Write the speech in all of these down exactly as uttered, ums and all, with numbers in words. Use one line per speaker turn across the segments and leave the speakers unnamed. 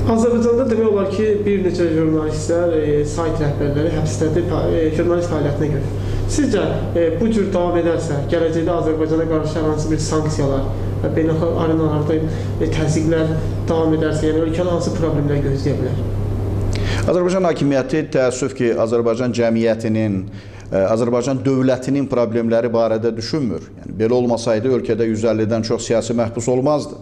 Azərbaycanda demək olar ki, bir neçə jurnalistlər, e, sayt rəhbərləri həbsdədir e, jurnalist fəaliyyətinə görə. Sizcə e, bu cür davam edərsə, gələcəkdə Azərbaycana qarşı hər hansı bir sanksiyalar və beynəlxalq arenalarda e, təzyiqlər davam edərsə, yəni ölkədə hansı problemlər gözləyə bilər?
Azərbaycan hakimiyyəti təəssüf ki, Azərbaycan cəmiyyətinin, Azərbaycan dövlətinin problemləri barədə düşünmür. Yəni, belə olmasaydı ölkədə yüz əllidən çox siyasi məhbus olmazdı.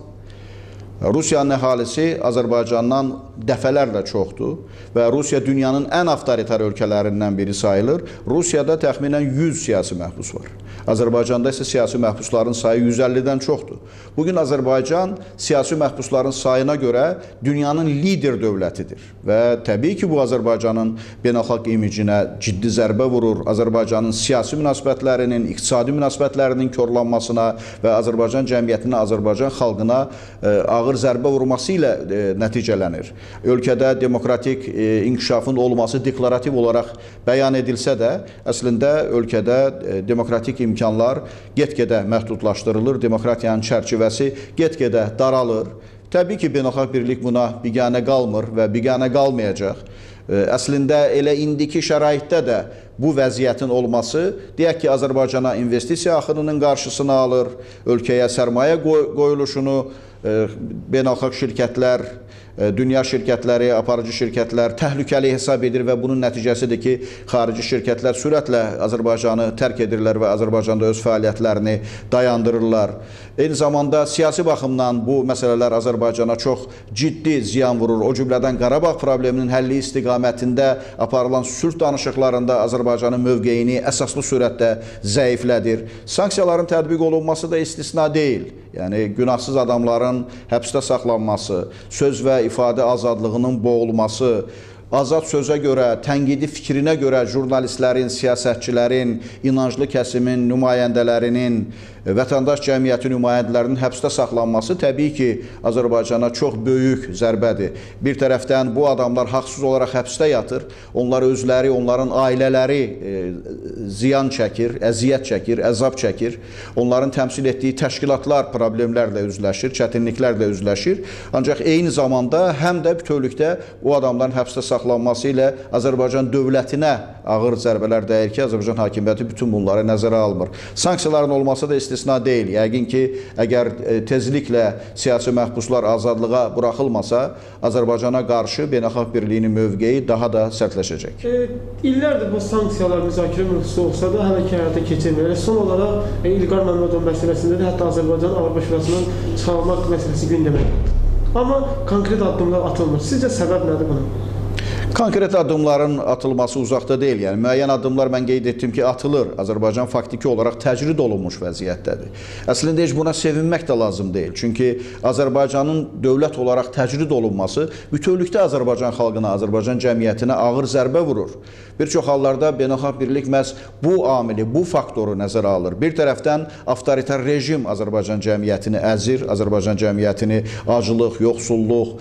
Rusiyanın əhalisi Azərbaycandan dəfələrlə çoxdur və Rusiya dünyanın ən avtoritar ölkələrindən biri sayılır. Rusiyada təxminən yüz siyasi məhbus var. Azərbaycanda isə siyasi məhbusların sayı yüz əllidən çoxdur. Bugün Azərbaycan siyasi məhbusların sayına görə dünyanın lider dövlətidir və təbii ki, bu Azərbaycanın beynəlxalq imicinə ciddi zərbə vurur. Azərbaycanın siyasi münasibətlərinin, iqtisadi münasibətlərinin korlanmasına və Azərbaycan cəmiyyətinə, Azərbaycan xalqına ağır zərbə vurması ilə nəticələnir. Ölkədə demokratik inkişafın olması deklarativ olaraq bəyan edilsə də, əslində ölkədə demokratik imkanlar get-gedə məhdudlaşdırılır, demokratiyanın çərçivəsi get-gedə daralır. Təbii ki, beynəlxalq birlik buna biganə qalmır və biganə qalmayacaq. Əslində elə indiki şəraitdə də bu vəziyyətin olması, deyək ki, Azərbaycana investisiya axınının qarşısını alır, ölkəyə sərmayə qoyuluşunu beynəlxalq şirkətlər, dünya şirkətləri, aparıcı şirkətlər təhlükəli hesab edir və bunun nəticəsidir ki, xarici şirkətlər sürətlə Azərbaycanı tərk edirlər və Azərbaycanda öz fəaliyyətlərini dayandırırlar. Eyni zamanda siyasi baxımdan bu məsələlər Azərbaycana çox ciddi ziyan vurur. O cümlədən Qarabağ probleminin həlli istiqamətində aparılan sülh danışıqlarında Azərbaycanın mövqeyini əsaslı surətdə zəiflədir. Sanksiyaların tətbiq olunması da istisna deyil. Yəni, günahsız adamların həbsdə saxlanması, söz və ifadə azadlığının boğulması, azad sözə görə, tənqidi fikrinə görə jurnalistlərin, siyasətçilərin, inanclı kəsimin nümayəndələrinin, vətəndaş cəmiyyəti nümayəndələrinin həbsdə saxlanması təbii ki, Azərbaycana çox böyük zərbədir. Bir tərəfdən bu adamlar haqsız olaraq həbsdə yatır, onlar özləri, onların ailələri e, ziyan çəkir, əziyyət çəkir, əzab çəkir. Onların təmsil etdiyi təşkilatlar problemlərlə üzləşir, çətinliklərlə üzləşir. Ancaq eyni zamanda həm də bütövlükdə o adamların həbsdə saxlanması ilə Azərbaycan dövlətinə ağır zərbələr dəyir ki, Azərbaycan hakimiyyəti bütün bunları nəzərə almır. Sanksiyaların olması da istisna deyil. Yəqin ki, əgər tezliklə siyasi məhbuslar azadlığa buraxılmasa, Azərbaycana qarşı beynəlxalq birliyinin mövqeyi daha da sərtləşəcək.
E, illərdir bu sanksiyalar müzakirə mövzusu olsa da hələ ki həyata keçirmir. Son olaraq e, İlqar Məmmədov məsələsində də hətta Azərbaycan Avropa Şurasının çıxarılmaq məsələsi gündəmə. Amma konkret addımlar atılmır. Sizcə səbəb nədir bunun?
Konkret addımların atılması uzaqda deyil. Yəni, müəyyən addımlar mən qeyd etdim ki, atılır. Azərbaycan faktiki olaraq təcrid olunmuş vəziyyətdədir. Əslində, heç buna sevinmək də lazım deyil. Çünki Azərbaycanın dövlət olaraq təcrid olunması bütövlükdə Azərbaycan xalqına, Azərbaycan cəmiyyətinə ağır zərbə vurur. Bir çox hallarda beynəlxalq birlik məhz bu amili, bu faktoru nəzərə alır. Bir tərəfdən avtoritar rejim Azərbaycan cəmiyyətini əzir, Azərbaycan cəmiyyətini acılıq, yoxsulluq,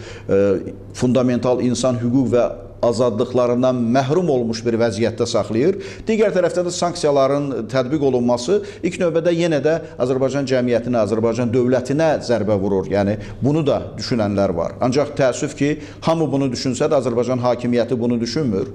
fundamental insan hüquq və azadlıqlarından məhrum olmuş bir vəziyyətdə saxlayır. Digər tərəfdən də sanksiyaların tətbiq olunması ilk növbədə yenə də Azərbaycan cəmiyyətinə, Azərbaycan dövlətinə zərbə vurur. Yəni, bunu da düşünənlər var. Ancaq təəssüf ki, hamı bunu düşünsə də Azərbaycan hakimiyyəti bunu düşünmür.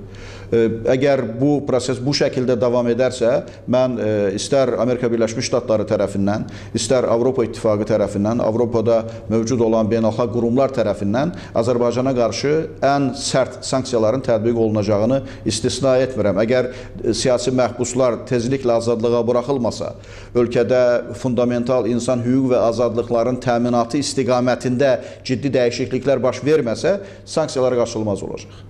Əgər bu proses bu şəkildə davam edərsə, mən istər Amerika Birləşmiş Ştatları tərəfindən, istər Avropa İttifaqı tərəfindən, Avropada mövcud olan beynəlxalq qurumlar tərəfindən Azərbaycana qarşı ən sərt sanksiyaların tətbiq olunacağını istisna etmirəm. Əgər siyasi məhbuslar tezliklə azadlığa buraxılmasa, ölkədə fundamental insan hüquq və azadlıqların təminatı istiqamətində ciddi dəyişikliklər baş verməsə, sanksiyalar qaçılmaz olacaq.